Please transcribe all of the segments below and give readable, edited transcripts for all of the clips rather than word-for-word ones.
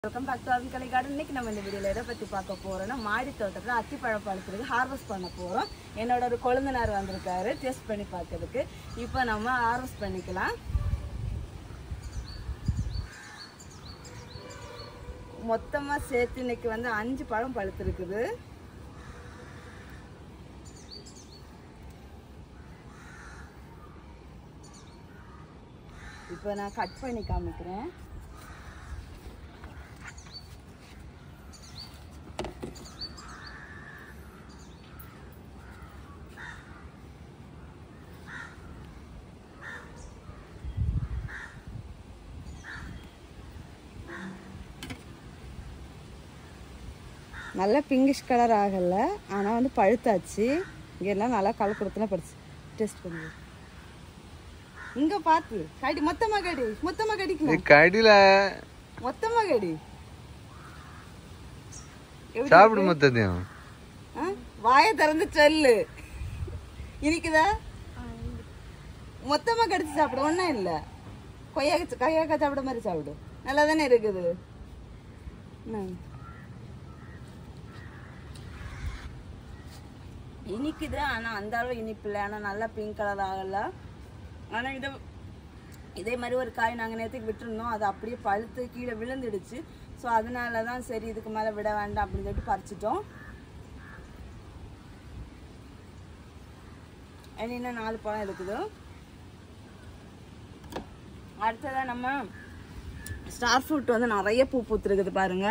Welcome back to Avin Kalai garden. இன்னைக்கு நம்ம இந்த வீடியோல எதை பத்தி பார்க்க போறோம்னா மாடி தோட்டத்துல அத்திப்பழம் பழுத்துருக்கு ஹார்வெஸ்ட் பண்ண போறோம். என்னோட ஒரு கொழுந்தனார் வந்திருக்காரு டெஸ்ட் பண்ணி பார்க்கிறதுக்கு. இப்போ நம்ம ஹார்வெஸ்ட் பண்ணிக்கலாம். மொத்தமா சேர்த்து இன்னைக்கு 5 பழம் பழுத்துருக்குது. இப்போ நான் கட் பண்ணி காமிக்கிறேன். நல்லா பிங்கிஷ் கலர் ஆகல, ஆனால் பழுத்தாச்சு. இங்கெல்லாம் நல்லா கலர் கொடுத்தனா படிச்சு டெஸ்ட் பண்ணி இங்க பார்த்து கடி மொத்தமா கடிக்கலாம். கடில மொத்தமா கடி சாப்பிடு மொத்தத்தையும். வாயை திறந்து சொல்லு. இருக்குதா? மொத்தமா கடிச்சு சாப்பிடு, ஒன்றும் இல்லை. கையாக்க சாப்பிட மாதிரி சாப்பிடு. நல்லா தானே இருக்குது. இனிக்குது, ஆனால் அந்த அளவு இனிப்பு இல்லை. ஆனால் நல்லா பிங்க் கலர் ஆகல. ஆனால் இதே மாதிரி ஒரு காய் நாங்கள் நேற்றுக்கு விட்டுருந்தோம். அது அப்படியே பழுத்து கீழே விழுந்துடுச்சு. ஸோ அதனால தான் சரி இதுக்கு மேலே விட வேண்டாம் அப்படின்னு சொல்லிட்டு பறிச்சிட்டோம். இன்னும் 4 பழம் இருக்குது. அடுத்ததாக நம்ம ஸ்டார் ஃப்ரூட் நிறைய பூ பூத்துருக்குது பாருங்க.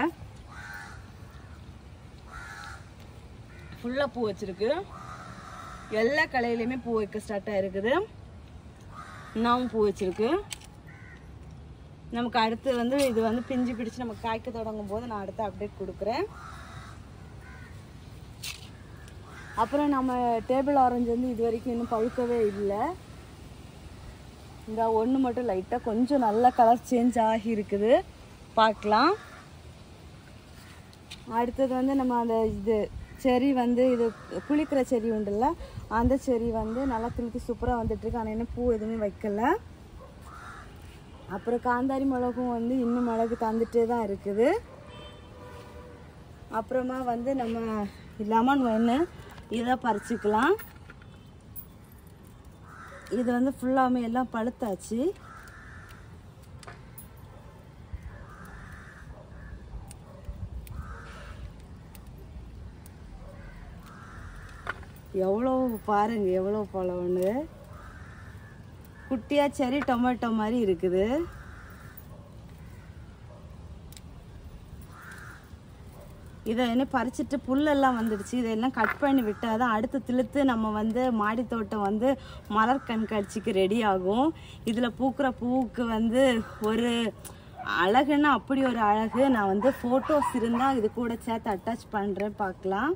ஃபுல்லாக பூ வச்சிருக்கு. எல்லா கலையிலையுமே பூ வைக்க ஸ்டார்ட் ஆயிருக்குது. இன்னும் பூ வச்சிருக்கு. நமக்கு அடுத்து இது பிஞ்சு பிடிச்சு நமக்கு காய்க்க தொடங்கும் போது நான் அடுத்த அப்டேட் கொடுக்குறேன். அப்புறம் நம்ம டேபிள் ஆரஞ்சு இது வரைக்கும் இன்னும் பழுக்கவே இல்லை. இந்த ஒன்று மட்டும் லைட்டாக கொஞ்சம் நல்ல கலர் சேஞ்ச் ஆகி இருக்குது, பார்க்கலாம். அடுத்தது நம்ம அந்த செரி இது குளிக்கிற செரி உண்டுல்ல, அந்த செரி நல்லா துளுக்கி சூப்பராக வந்துட்டுருக்கு. ஆனால் இன்னும் பூ எதுவுமே வைக்கல. அப்புறம் காந்தாரி மிளகும் இன்னும் மிளகு தந்துட்டே தான் இருக்குது. அப்புறமா நம்ம லெமன் ஒன்று இதை பறிச்சுக்கலாம். இது ஃபுல்லாமே எல்லாம் பழுத்தாச்சு. எவ்வளோ பாருங்க, எவ்வளோ பழம்னு. குட்டியா செரி டொமேட்டோ மாதிரி இருக்குது. இதை பறிச்சுட்டு புல்லெல்லாம் வந்துடுச்சு. இதெல்லாம் கட் பண்ணி விட்டால் தான் அடுத்து திழுத்து நம்ம மாடி தோட்டம் மலர் கண்காட்சிக்கு ரெடி ஆகும். இதில் பூக்கிற பூவுக்கு ஒரு அழகுன்னா அப்படி ஒரு அழகு. நான் ஃபோட்டோஸ் இருந்தால் இது கூட சேர்த்து அட்டாச் பண்ணுறேன், பார்க்கலாம்.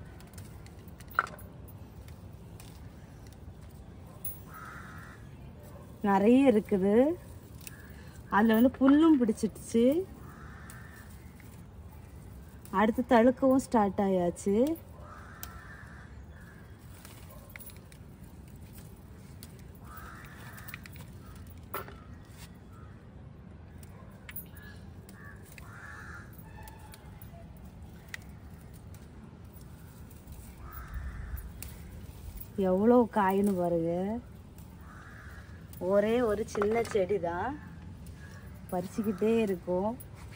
நிறைய இருக்குது. அதில் புல்லும் பிடிச்சிடுச்சு. அடுத்து தழுக்கவும் ஸ்டார்ட் ஆயாச்சு. எவ்வளோ காயின்னு பாருங்க. ஒரே ஒரு சின்ன செடி தான், பறிச்சுக்கிட்டே இருக்கும்.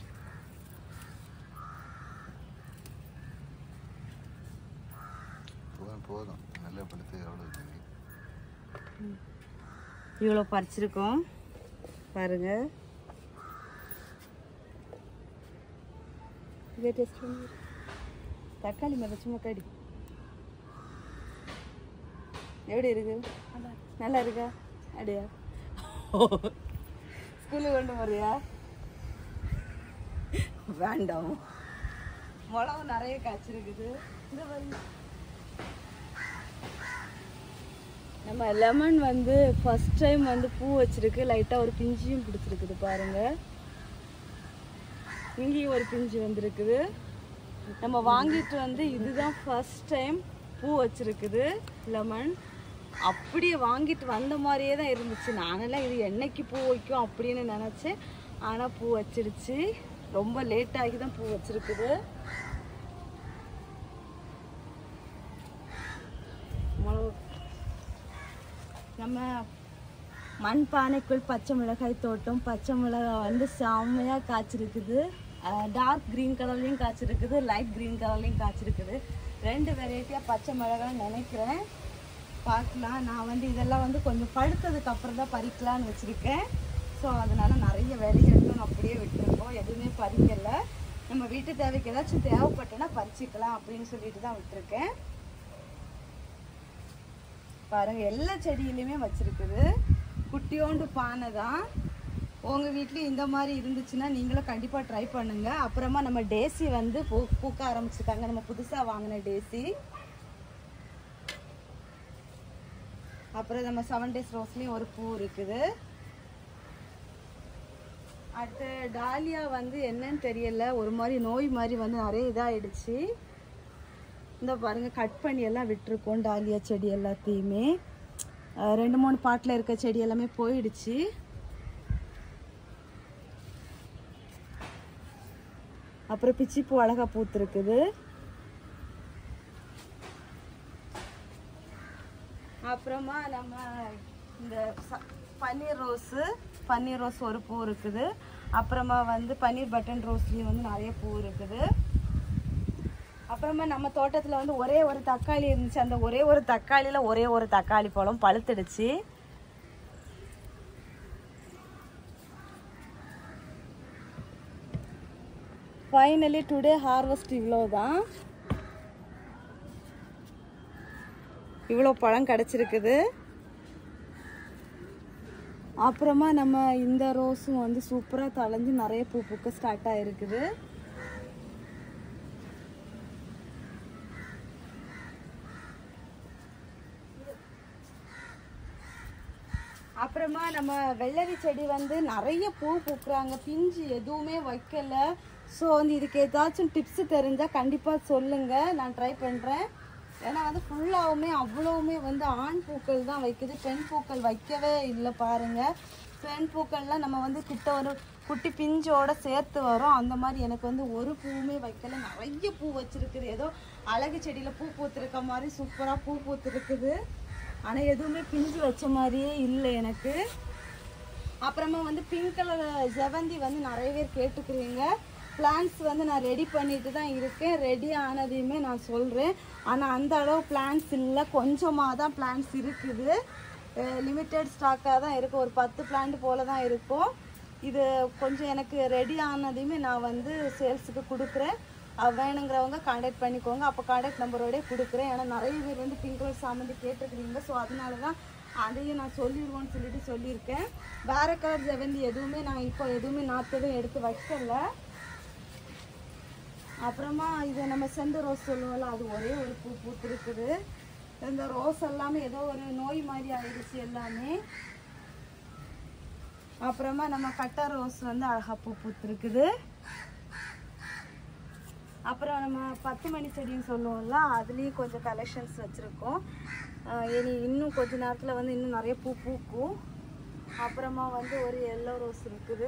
இவ்வளோ பறிச்சிருக்கோம் பாருங்க. தக்காளி மேல சும்மா கடி. எப்படி இருக்கு? நல்லா இருக்கா? அப்படியா? ஸ்கூலுக்கு கொண்டு போறியா? வேண்டாம். மிளகு நிறைய காய்ச்சிருக்குது. இந்த பாருங்க, நம்ம லெமன் ஃபர்ஸ்ட் டைம் பூ வச்சிருக்கு. லைட்டாக ஒரு பிஞ்சியும் பிடிச்சிருக்குது பாருங்க. இங்கேயும் ஒரு பிஞ்சு வந்திருக்குது. நம்ம வாங்கிட்டு இதுதான் ஃபர்ஸ்ட் டைம் பூ வச்சிருக்குது லெமன். அப்படியே வாங்கிட்டு வந்த மாதிரியே தான் இருந்துச்சு. நானெல்லாம் இது என்னைக்கு பூ வைக்கும் அப்படின்னு நினச்சேன். ஆனால் பூ வச்சிருச்சு. ரொம்ப லேட் ஆகி தான் பூ வச்சிருக்குது. நம்ம மண் பானைக்குள் பச்சை மிளகாய் தோட்டம். பச்சை மிளகாய் வந்து செம்மையாக காய்ச்சிருக்குது. டார்க் க்ரீன் கலர்லேயும் காய்ச்சிருக்குது, லைட் க்ரீன் கலர்லேயும் காய்ச்சிருக்குது. 2 வெரைட்டியாக பச்சை மிளகாய் நினைக்கிறேன். பார்க்கலாம். நான் வந்து இதெல்லாம் வந்து கொஞ்சம் பழுத்ததுக்கு அப்புறம் தான் பறிக்கலான்னு வச்சுருக்கேன். ஸோ அதனால நிறைய விளையாட்டும் அப்படியே விட்டுருக்கோம், எதுவுமே பறிக்கலை. நம்ம வீட்டு தேவைக்கு ஏதாச்சும் தேவைப்பட்டோன்னா பறிச்சிக்கலாம் அப்படின்னு சொல்லிட்டு தான் விட்டுருக்கேன். பாருங்கள், எல்லா செடியிலையுமே வச்சுருக்குது. குட்டியோண்டு பானை தான். உங்கள் வீட்லேயும் இந்த மாதிரி இருந்துச்சுன்னா நீங்களும் கண்டிப்பாக ட்ரை பண்ணுங்கள். அப்புறமா நம்ம டேசி வந்து பூக்க ஆரம்பிச்சிருக்காங்க. நம்ம புதுசாக வாங்கின டேசி. அப்புறம் நம்ம 7 days ரோஸ்லேயும் ஒரு பூ இருக்குது. அடுத்து டாலியா வந்து என்னன்னு தெரியல, ஒரு மாதிரி நோய் மாதிரி வந்து நிறைய இதாகிடுச்சு. இந்த பாருங்கள், கட் பண்ணி எல்லாம் விட்டுருக்கோம் டாலியா செடி எல்லாத்தையுமே. 2-3 பாட்டில் இருக்க செடி எல்லாமே போயிடுச்சு. அப்புறம் பிச்சிப்பூ அழகா பூத்துருக்குது. அப்புறமா நம்ம இந்த பன்னீர் ரோஸ் ஒரு பூ இருக்குது. அப்புறமா வந்து பன்னீர் பட்டன் ரோஸ்லேயும் வந்து நிறைய பூ இருக்குது. அப்புறமா நம்ம தோட்டத்தில் வந்து ஒரே ஒரு தக்காளி இருந்துச்சு. அந்த ஒரே ஒரு தக்காளியில் ஒரே ஒரு தக்காளி பழம் பழுத்துடுச்சு. ஃபைனலி டுடே ஹார்வெஸ்ட் இவ்வளோதான். இவ்வளோ பழம் கிடச்சிருக்குது. அப்புறமா நம்ம இந்த ரோஸும் வந்து சூப்பராக தளைஞ்சு நிறைய பூ பூக்க ஸ்டார்ட் ஆகிருக்குது. அப்புறமா நம்ம வெள்ளரி செடி வந்து நிறைய பூ பூக்குறாங்க, பிஞ்சு எதுவுமே வைக்கல. ஸோ வந்து இதுக்கு ஏதாச்சும் டிப்ஸு தெரிஞ்சால் கண்டிப்பாக சொல்லுங்கள், நான் ட்ரை பண்ணுறேன். ஏன்னா வந்து ஃபுல்லாகவுமே அவ்வளோவுமே வந்து ஆண் பூக்கள் தான் வைக்குது, பெண் பூக்கள் வைக்கவே இல்லை. பாருங்கள், பெண் பூக்கள்லாம் நம்ம வந்து கிட்ட ஒரு குட்டி பிஞ்சோட சேர்த்து வரும். அந்த மாதிரி எனக்கு வந்து ஒரு பூவுமே வைக்கல, நிறைய பூ வச்சுருக்குது. ஏதோ அழகு செடியில் பூ பூத்துருக்க மாதிரி சூப்பராக பூ பூத்துருக்குது. ஆனால் எதுவுமே பிஞ்சு வச்ச மாதிரியே இல்லை எனக்கு. அப்புறமா வந்து பிங்க் கலர் ஜெவந்தி வந்து நிறைய பேர் கேட்டுக்கிறீங்க. பிளான்ஸ் வந்து நான் ரெடி பண்ணிட்டு தான் இருக்கேன். ரெடி ஆனதையுமே நான் சொல்கிறேன். ஆனால் அந்த அளவு பிளான்ஸ் இல்லை, கொஞ்சமாக தான் பிளான்ஸ் இருக்குது. லிமிட்டட் ஸ்டாக்காக தான் இருக்குது. ஒரு 10 பிளான்ட் போல் தான் இருக்கும். இது கொஞ்சம் எனக்கு ரெடி ஆனதையுமே நான் வந்து சேல்ஸுக்கு கொடுக்குறேன். வேணுங்கிறவங்க கான்டாக்ட் பண்ணிக்கோங்க. அப்போ கான்டாக்ட் நம்பரோடய கொடுக்குறேன். ஏன்னா நிறைய பேர் வந்து பிங்க் கலர் சாமந்தி கேட்டுக்கிறீங்க. ஸோ அதனால தான் அதையும் நான் சொல்லிடுவோன்னு சொல்லிட்டு சொல்லியிருக்கேன். வேறு கலர் ஜெவந்தி எதுவுமே நான் இப்போ எதுவுமே நாற்றதும் எடுத்து வைக்கல. அப்புறமா இது நம்ம செண்டு ரோஸ் சொல்லுவோம்ல, அது ஒரே ஒரு பூ பூத்துருக்குது. இந்த ரோஸ் எல்லாமே ஏதோ ஒரு நோய் மாதிரி ஆயிடுச்சு எல்லாமே. அப்புறமா நம்ம கட்டா ரோஸ் வந்து அழகாக பூ பூத்துருக்குது. அப்புறம் நம்ம 10 மணி செடின்னு சொல்லுவோம்ல, அதுலேயும் கொஞ்சம் கலெக்ஷன்ஸ் வச்சுருக்கோம். இனி இன்னும் கொஞ்ச நேரத்தில் வந்து இன்னும் நிறைய பூ பூக்கும். அப்புறமா வந்து ஒரு எல்லோ ரோஸ் இருக்குது.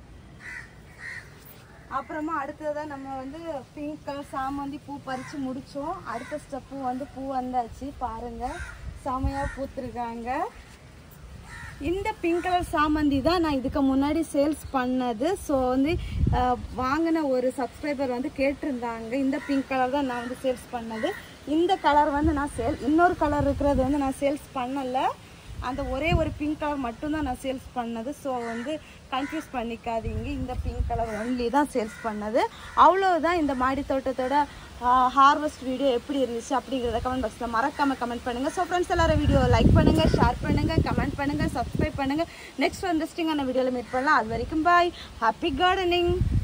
அப்புறமா அடுத்ததான் நம்ம வந்து பிங்க் கலர் சாமந்தி பூ பறித்து முடித்தோம். அடுத்த ஸ்டெப்பு வந்து பூ வந்தாச்சு. பாருங்கள், செமையாக பூத்துருக்காங்க. இந்த பிங்க் கலர் சாமந்தி தான் நான் இதுக்கு முன்னாடி சேல்ஸ் பண்ணது. ஸோ வந்து வாங்கின ஒரு சப்ஸ்கிரைபர் வந்து கேட்டிருந்தாங்க. இந்த பிங்க் கலர் தான் நான் வந்து சேல்ஸ் பண்ணது. இந்த கலர் வந்து நான் இன்னொரு கலர் இருக்கிறது வந்து நான் சேல்ஸ் பண்ணலை. அந்த ஒரே ஒரு பிங்க் கலர் மட்டும்தான் நான் சேல்ஸ் பண்ணது. ஸோ வந்து கன்ஃபியூஸ் பண்ணிக்காதீங்க, இந்த பிங்க் கலர் ஒன்லி தான் சேல்ஸ் பண்ணது. அவ்வளோதான். இந்த மாடி தோட்டத்தோட ஹார்வெஸ்ட் வீடியோ எப்படி இருந்துச்சு அப்படிங்கிறத கமெண்ட் பாக்ஸில் மறக்காமல் கமெண்ட் பண்ணுங்கள். ஸோ ஃப்ரெண்ட்ஸ் எல்லாரும் வீடியோ லைக் பண்ணுங்கள், ஷேர் பண்ணுங்கள், கமெண்ட் பண்ணுங்கள், சப்ஸ்கிரைப் பண்ணுங்கள். நெக்ஸ்ட் இன்ட்ரெஸ்டிங்கான வீடியோவில் மீட் பண்ணலாம். அது வரைக்கும் பாய், ஹாப்பி கார்டனிங்.